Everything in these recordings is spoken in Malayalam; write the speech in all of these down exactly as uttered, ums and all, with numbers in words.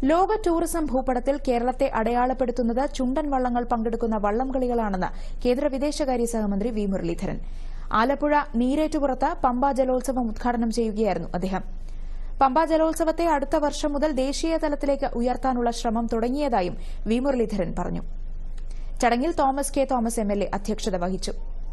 ലോക ടൂറിസം ഭൂപടത്തിൽ കേരളത്തെ അടയാളപ്പെടുത്തുന്നത് ചുണ്ടൻ വള്ളങ്ങൾ പങ്കെടുക്കുന്ന വള്ളംകളികളാണെന്ന് കേന്ദ്ര വിദേശകാര്യ സഹമന്ത്രി വി മുരളീധരൻ. ആലപ്പുഴ നീരേറ്റുപുറത്ത് പമ്പ ജലോത്സവം ഉദ്ഘാടനം ചെയ്യുകയായിരുന്നു അദ്ദേഹം. പമ്പ ജലോത്സവത്തെ അടുത്ത വർഷം മുതൽ ദേശീയ തലത്തിലേക്ക് ഉയർത്താനുള്ള ശ്രമം തുടങ്ങിയതായും വി മുരളീധരൻ പറഞ്ഞു. ചടങ്ങിൽ Thomas K Thomas M L A അധ്യക്ഷത വഹിച്ചു.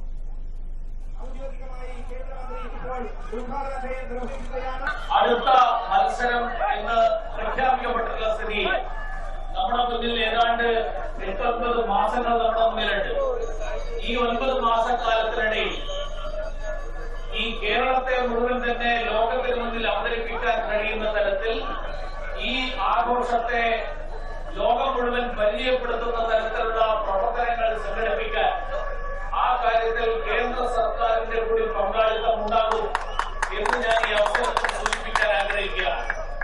അടുത്ത മത്സരം എന്ന് പ്രഖ്യാപിക്കപ്പെട്ടിട്ടുള്ള സ്ഥിതിയിൽ നമ്മുടെ മുന്നിൽ ഏതാണ്ട് എട്ടൊൻപത് മാസങ്ങൾ നമ്മുടെ മുന്നിലുണ്ട്. ഈ ഒൻപത് മാസക്കാലത്തിനിടയിൽ ഈ കേരളത്തെ മുഴുവൻ തന്നെ ലോകത്തിന് മുന്നിൽ അവതരിപ്പിക്കാൻ കഴിയുന്ന തരത്തിൽ ഈ ആഘോഷത്തെ ലോകം മുഴുവൻ പരിചയപ്പെടുത്തുന്ന തരത്തിലുള്ള പ്രവർത്തനങ്ങൾ സംഘടിപ്പിക്കാൻ ആ കാര്യത്തിൽ കേന്ദ്ര സർക്കാരിന്റെ കൂടി പങ്കാളിത്തം ഉണ്ടാകും എന്ന് ഞാൻ ഈ അവസരത്തിൽ സൂചിപ്പിക്കാൻ ആഗ്രഹിക്കുകയാണ്.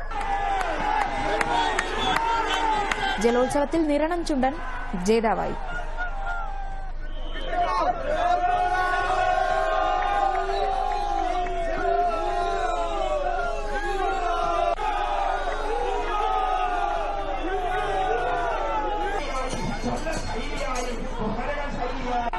ജലോത്സവത്തിൽ നിരണം ചുണ്ടൻ ജേതാവായി. Idea,